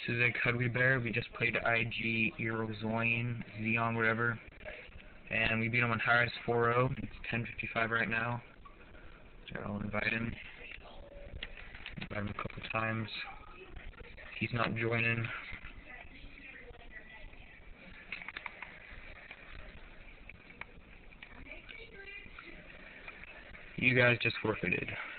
is a Cuddly Bear. We just played IG Eurozoin, Xeon, whatever. And we beat him on Harris 4-0. It's 10:55 right now. So I'll invite him. Invite him a couple times. He's not joining. You guys just forfeited.